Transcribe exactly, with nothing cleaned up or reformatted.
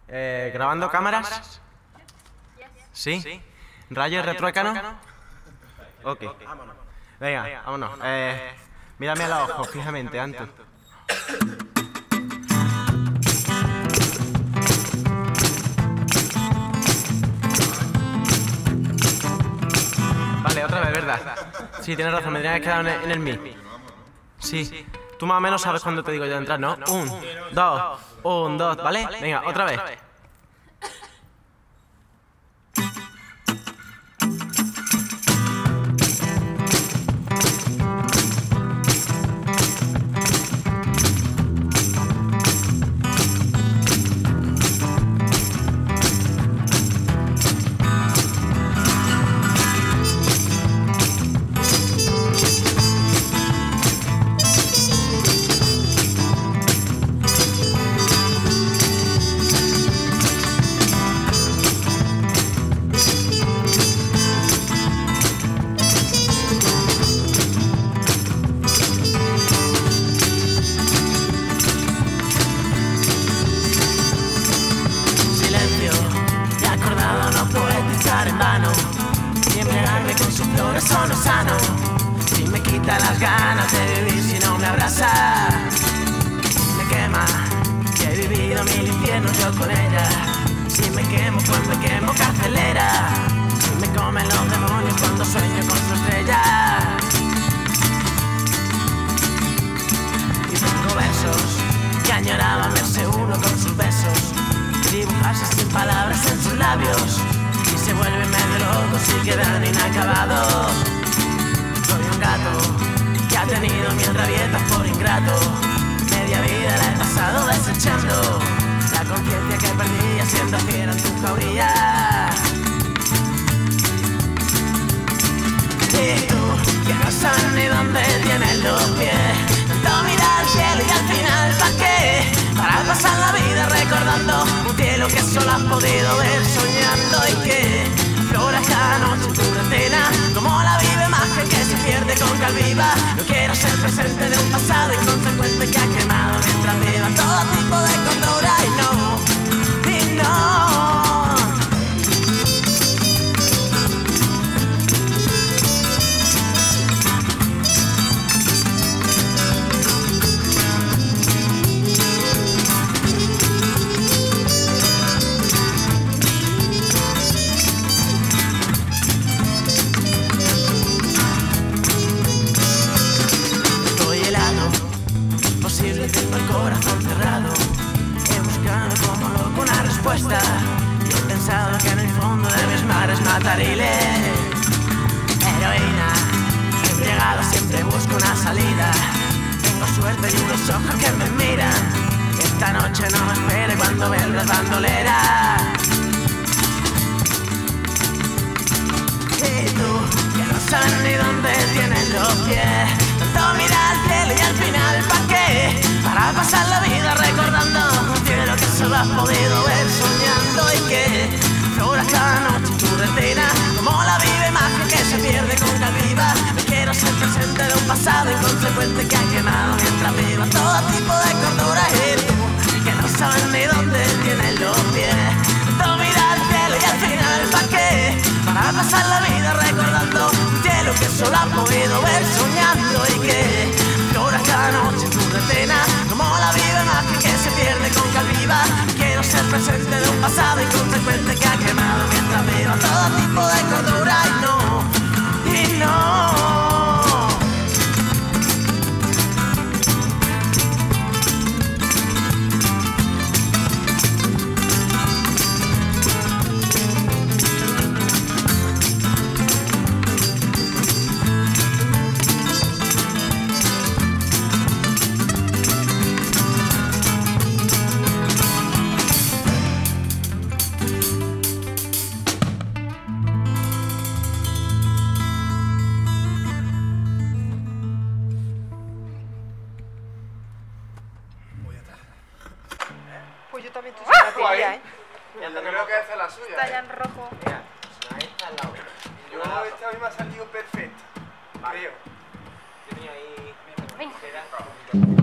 Eh, ¿Grabando cámaras? ¿Sí? ¿Rayo retruécano? Ok. Venga, vámonos. Eh, mírame a los ojos fijamente, Anto. Vale, otra vez, ¿verdad? Sí, tienes razón, me tenía que quedar en el mi. Sí. Tú más o menos sabes cuándo te digo yo de entrar, ¿no? Un, dos, un, dos, ¿vale? Venga, otra vez. En vano, ni embriagarme con sus flores son sano. Si me quita las ganas de vivir, si no me abraza, me quema. Si he vivido mil infiernos yo con ella, si me quemo pues me quemo carcelera. Si me comen los demonios cuando sueño con su estrella. Y tengo versos que añoraban verse uno con sus besos, dibujarse sin palabras en sus labios. Y se vuelven medio locos y quedan inacabados. Soy un gato que ha tenido mil rabietas por ingrato. Media vida la he pasado desechando, la conciencia que perdí siendo fiel en tu jauría. Y tú, que no sabes ni dónde tienes los pies, tanto mirar al cielo y al final ¿pa' qué? Para pasar la vida recordando un cielo que solo has podido ver soñando. Y que flora cada noche en tu retina, como la vive magia que se pierde con cal viva. No quiero ser presente de un pasado inconsecuente que ha quemado mientras viva todo tipo de cordura. Y no, y no. Tengo el corazón cerrado, he buscado como loco una respuesta y he pensado que en el fondo de mis mares matariles. Heroína, embriagado siempre busco una salida. Tengo suerte y unos ojos que me miran. Esta noche no me espere cuando vuelvas bandolera. Y tú, que no sabes ni dónde tienes los pies, tanto mirar al cielo y al final ¿pa' qué? Para pasar la vida recordando un cielo que solo has podido ver soñando. Y que flora cada noche en tu retina, como la vive magia que se pierde con cal viva. No quiero ser presente de un pasado inconsecuente que ha quemado mientras viva todo tipo de cordura. Y tú, que no sabes ni dónde tienes los pies, tanto mirar al cielo y al final ¿pa' qué? Para pasar la vida recordando un cielo que solo has podido ver soñando. Y que flora cada noche en tu retina, como la vive magia que se pierde con cal viva. Quiero ser presente de un pasado inconsecuente que ha quemado mientras viva todo tipo de cordura. Y no, y no. Pues yo también estoy sin batería, ¿eh? Yo creo que esa es la suya. Está ya en rojo. Mira, esta al lado. Yo esta a mí me ha salido perfecta. Vale. Creo. Yo tenía ahí... Venga.